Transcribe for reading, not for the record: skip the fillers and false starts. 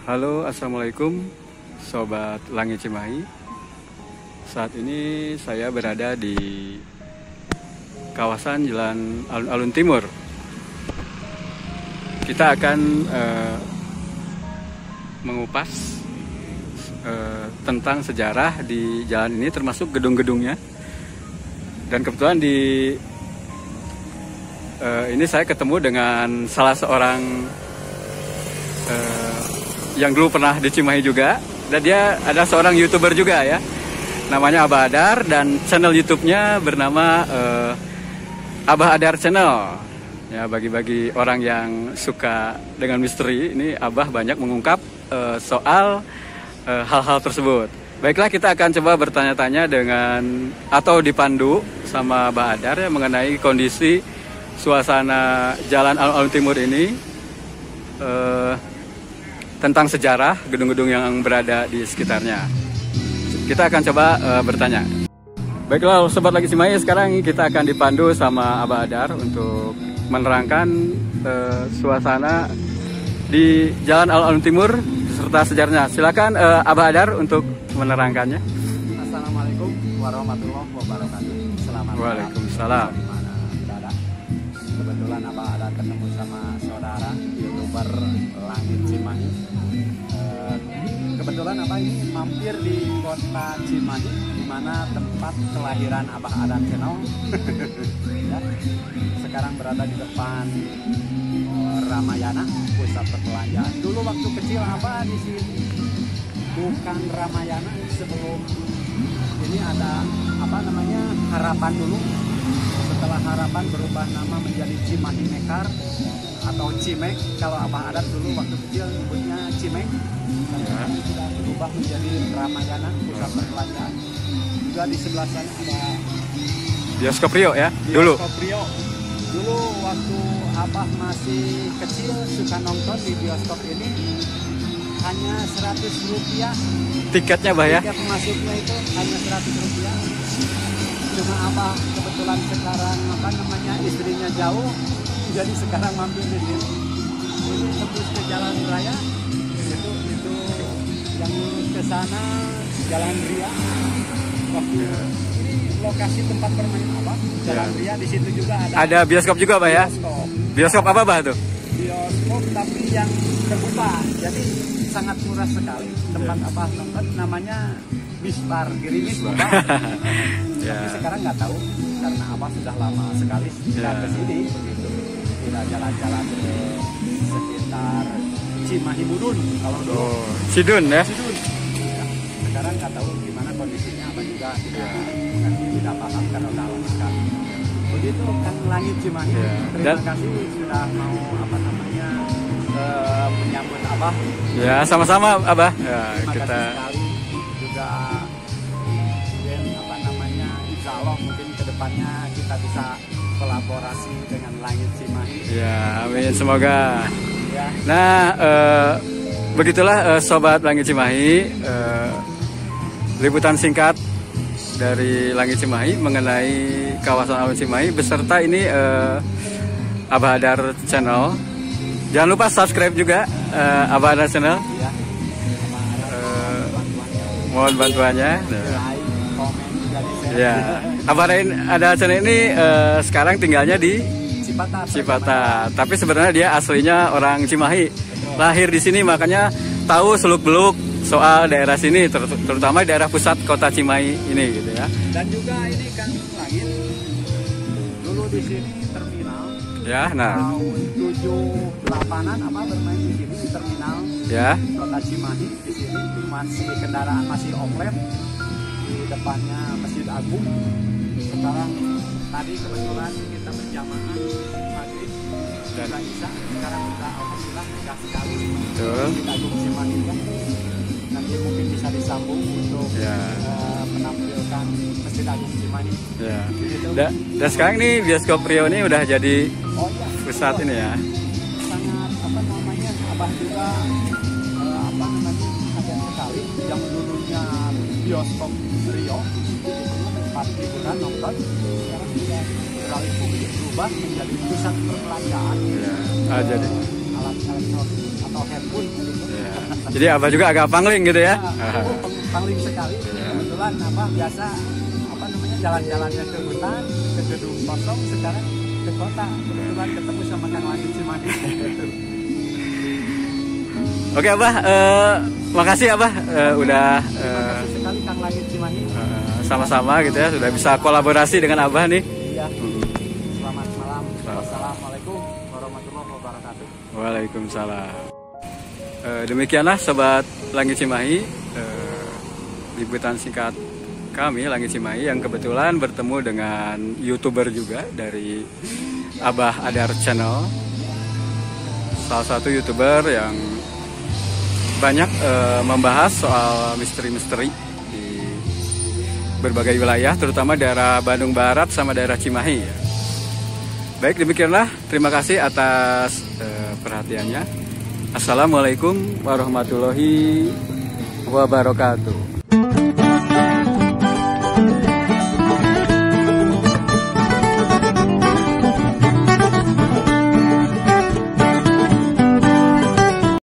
Halo, assalamualaikum Sobat Langit Cimahi. Saat ini saya berada di kawasan Jalan Alun-Alun Timur. Kita akan mengupas tentang sejarah di jalan ini, termasuk gedung-gedungnya. Dan kebetulan ini saya ketemu dengan salah seorang yang dulu pernah di Cimahi juga, dan dia ada seorang YouTuber juga ya, namanya Abah Adar, dan channel YouTube-nya bernama Abah Adar Channel. Ya, bagi orang yang suka dengan misteri, ini Abah banyak mengungkap soal hal-hal tersebut. Baiklah, kita akan coba bertanya-tanya dengan atau dipandu sama Abah Adar ya, mengenai kondisi suasana Jalan Alun-Alun Timur ini, tentang sejarah gedung-gedung yang berada di sekitarnya. Kita akan coba bertanya. Baiklah, Sobat Langit Cimahi, sekarang kita akan dipandu sama Abah Adar untuk menerangkan suasana di Jalan Alun-Alun Timur serta sejarahnya. Silakan Abah Adar untuk menerangkannya. Assalamualaikum warahmatullahi wabarakatuh. Selamat malam. Waalaikumsalam. Dimana berada? Kebetulan Abah Adar ketemu sama saudara YouTuber Langit Cimahi. Kebetulan Abah ini mampir di kota Cimahi, di mana tempat kelahiran Abah Adar Channel. Ya. Sekarang berada di depan Ramayana, pusat perbelanjaan. Dulu waktu kecil Abah di sini, bukan Ramayana, sebelum ini ada Harapan dulu. Setelah Harapan berubah nama menjadi Cimahi Mekar atau Cimek. Kalau Abah Adar dulu waktu kecil nyebutnya Cimek. Sekarang sudah berubah menjadi Ramayana, pusat perbelanjaan. Juga di sebelah sana ada Bioskop Rio ya, dulu. Bioskop Rio. Dulu waktu Abah masih kecil suka nonton di bioskop ini, hanya 100 rupiah. Tiketnya Bah ya? Tiket masuknya itu hanya 100 rupiah. Cuma Abah kebetulan sekarang istrinya jauh, jadi sekarang mampir di sini. Ini tembus ke jalan raya, itu yang lurus ke sana Jalan Ria. Waktu ini lokasi tempat bermain Abah, Jalan Ria, di situ juga ada bioskop juga Bah ya? Bioskop apa Bah tuh? Bioskop tapi yang terbuka, jadi sangat murah sekali. Tempat Abah nonton namanya Bisbar, Gerimis Abah. Tapi sekarang nggak tahu karena Abah sudah lama sekali tidak ke sini, begitu. Tidak jalan-jalan ke sekitar Cimahi Mudun kalau dulu. Cidun ya? Cidun. Ya, sekarang nggak tahu gimana kondisinya, Abah juga tidak paham karena udah lama sekali. Begitu kan Langit Cimahi. Terima kasih sudah mau menyambut Abah. Ya, sama-sama Abah. Ya, terima kita kasih sekali juga. Insya Allah mungkin kedepannya kita bisa kolaborasi dengan Langit Cimahi. Ya, amin, semoga. Ya. Nah, begitulah Sobat Langit Cimahi, liputan singkat dari Langit Cimahi mengenai kawasan Alun Cimahi beserta ini Abah Adar Channel. Jangan lupa subscribe juga Abah Adar Channel. Ya. Mohon bantuannya. Like, komen juga di share. Ya, Abah Adar Channel ini sekarang tinggalnya di Cipatat. Tapi sebenarnya dia aslinya orang Cimahi. Lahir di sini, makanya tahu seluk-beluk soal daerah sini, terutama daerah pusat kota Cimahi ini gitu ya. Dan juga ini kan Langit dulu di sini terminal. Ya, nah. Tahun 78-an Abah bermain di sini di terminal. Ya. Kota Cimahi di sini masih kendaraan masih offline. Di depannya Masjid Agung. Sekarang tadi kebetulan kita berjamaah maghrib dan Isya. Sekarang sudah alhamdulillah megah sekali. Masjid Agung Cimahi ya. Nanti mungkin bisa disambung untuk menampilkan Masjid Agung Cimahi. Ya. Dan sekarang ini Bioskop Rio ini udah jadi pusat ini ya. Sangat Abah juga kaget sekali yang dulunya Bioskop Rio tempat hiburan nonton, sekarang sudah beralih berubah menjadi pusat perbelanjaan. Jadi alat elektronik atau handphone gitu. Ya. Jadi Abah juga agak pangling gitu ya. Pangling sekali. Kebetulan Abah biasa jalan-jalannya ke hutan, ke gedung kosong, sekarang ke kota. Kebetulan ketemu sama Kang Langit Cimahi. Oke Abah, makasih Abah udah Terima kasih sekali Kang Langit Cimahi. sama-sama gitu ya, sudah bisa kolaborasi dengan Abah nih. Iya. Selamat malam. Wassalamualaikum warahmatullahi wabarakatuh. Waalaikumsalam. Demikianlah Sobat Langit Cimahi, liputan singkat kami Langit Cimahi yang kebetulan bertemu dengan YouTuber juga dari Abah Adar Channel, salah satu YouTuber yang banyak membahas soal misteri-misteri di berbagai wilayah, terutama daerah Bandung Barat sama daerah Cimahi ya. Baik, demikianlah, terima kasih atas perhatiannya. Assalamualaikum warahmatullahi wabarakatuh.